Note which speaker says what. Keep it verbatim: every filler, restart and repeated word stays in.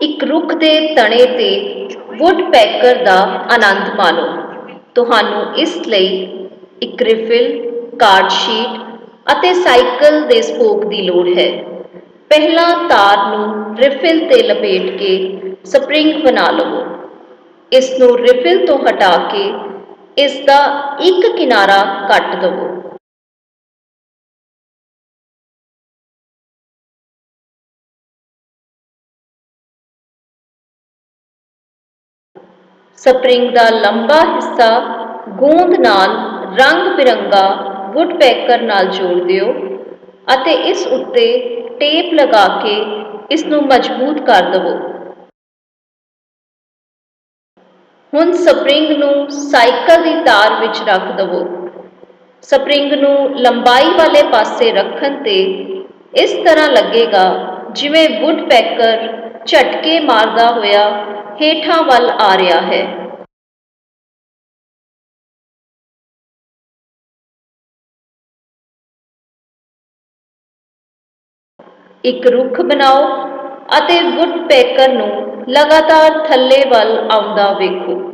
Speaker 1: ਇੱਕ ਰੁੱਖ ਦੇ ਤਣੇ ਤੇ ਵੁੱਡਪੈਕਰ ਦਾ ਆਨੰਦ ਮਾਣੋ। ਤੁਹਾਨੂੰ ਇਸ ਲਈ ਇੱਕ ਰਿਫਿਲ, ਕਾਰਡ ਸ਼ੀਟ ਅਤੇ ਸਾਈਕਲ ਦੇ ਸਪੋਕ ਦੀ ਲੋੜ ਹੈ। ਪਹਿਲਾਂ ਤਾਰ ਨੂੰ ਰਿਫਿਲ ਤੇ ਲਪੇਟ ਕੇ ਸਪਰਿੰਗ ਬਣਾ ਲਵੋ। ਇਸ ਨੂੰ ਰਿਫਿਲ ਤੋਂ ਹਟਾ ਕੇ ਇਸ ਦਾ ਇੱਕ ਕਿਨਾਰਾ ਕੱਟ ਦਵੋ। ਸਪਰਿੰਗ ਦਾ ਲੰਬਾ ਹਿੱਸਾ ਗੂੰਦ ਨਾਲ ਰੰਗ ਬਿਰੰਗਾ ਵੁੱਡਪੈਕਰ ਨਾਲ ਜੋੜ ਦਿਓ ਅਤੇ ਇਸ ਉੱਤੇ ਟੇਪ ਲਗਾ ਕੇ ਇਸ ਨੂੰ ਮਜ਼ਬੂਤ ਕਰ ਦਵੋ। ਹੁਣ ਸਪਰਿੰਗ ਨੂੰ ਸਾਈਕਲ ਦੀ ਤਾਰ ਵਿੱਚ ਰੱਖ ਦਵੋ। ਸਪਰਿੰਗ ਨੂੰ ਲੰਬਾਈ ਵਾਲੇ ਪਾਸੇ ਰੱਖਣ ਤੇ ਇਸ ਤਰ੍ਹਾਂ ਲੱਗੇਗਾ ਜਿਵੇਂ ਵੁੱਡਪੈਕਰ ਝਟਕੇ ਮਾਰਦਾ ਹੋਇਆ ਹੇਠਾਂ ਵੱਲ ਆ ਰਿਹਾ ਹੈ। ਇੱਕ ਰੁੱਖ ਬਣਾਓ ਅਤੇ ਵੁੱਡਪੈਕਰ ਨੂੰ ਲਗਾਤਾਰ ਥੱਲੇ ਵੱਲ ਆਉਂਦਾ ਵੇਖੋ।